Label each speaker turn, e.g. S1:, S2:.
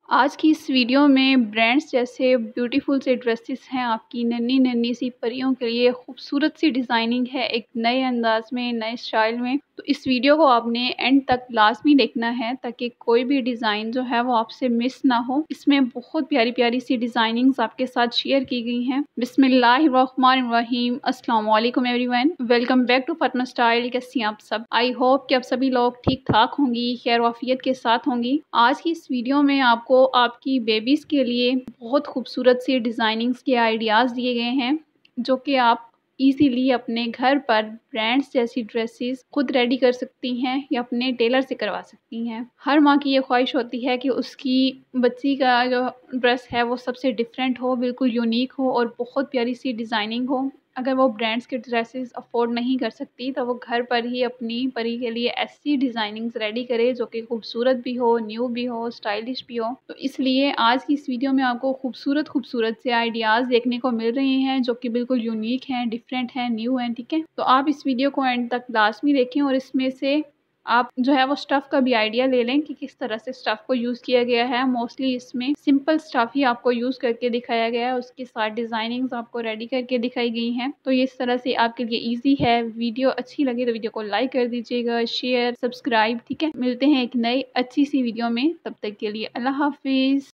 S1: आज की इस वीडियो में ब्रांड्स जैसे ब्यूटीफुल से ड्रेसेस हैं आपकी नन्ही नन्ही सी परियों के लिए खूबसूरत सी डिज़ाइनिंग है एक नए अंदाज में नए स्टाइल में। तो इस वीडियो को आपने एंड तक लाजमी देखना है ताकि कोई भी डिज़ाइन जो है वो आपसे मिस ना हो। इसमें बहुत प्यारी प्यारी सी डिज़ाइनिंग्स आपके साथ शेयर की गई हैं। बिस्मिल्लाहिर्रहमानिर्रहीम, अस्सलाम वालेकुम everyone, welcome back to Fatima style. कैसी हैं आप सब? आई होप कि आप सभी लोग ठीक ठाक होंगी, खैर वाफियत के साथ होंगी। आज की इस वीडियो में आपको आपकी बेबीज़ के लिए बहुत खूबसूरत सी डिज़ाइनिंग्स के आइडियाज़ दिए गए हैं जो कि आप इजीली अपने घर पर ब्रांड्स जैसी ड्रेसेस खुद रेडी कर सकती हैं या अपने टेलर से करवा सकती हैं। हर माँ की ये ख्वाहिश होती है कि उसकी बच्ची का जो ड्रेस है वो सबसे डिफरेंट हो, बिल्कुल यूनिक हो और बहुत प्यारी सी डिज़ाइनिंग हो। अगर वो ब्रांड्स के ड्रेसेस अफोर्ड नहीं कर सकती तो वो घर पर ही अपनी परी के लिए ऐसी डिज़ाइनिंग्स रेडी करे जो कि खूबसूरत भी हो, न्यू भी हो, स्टाइलिश भी हो। तो इसलिए आज की इस वीडियो में आपको खूबसूरत खूबसूरत से आइडियाज़ देखने को मिल रहे हैं जो कि बिल्कुल यूनिक हैं, डिफरेंट हैं, न्यू हैं। ठीक है, तो आप इस वीडियो को एंड तक लाजमी देखें और इसमें से आप जो है वो स्टफ़ का भी आइडिया ले लें कि किस तरह से स्टफ़ को यूज़ किया गया है। मोस्टली इसमें सिंपल स्टफ़ ही आपको यूज़ करके दिखाया गया है, उसके साथ डिज़ाइनिंग्स आपको रेडी करके दिखाई गई हैं। तो ये इस तरह से आपके लिए ईजी है। वीडियो अच्छी लगे तो वीडियो को लाइक कर दीजिएगा, शेयर, सब्सक्राइब। ठीक है, मिलते हैं एक नई अच्छी सी वीडियो में, तब तक के लिए अल्लाह हाफिज़।